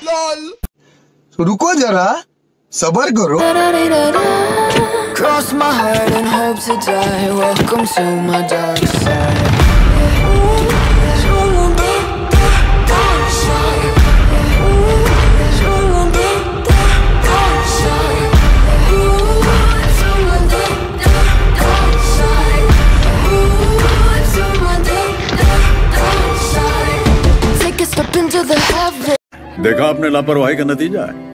रुको जरा, सबर करो। Cross my heart and hope to die. Welcome to my dark side. Take a step into the heaven. देखा आपने लापरवाही का नतीजा है।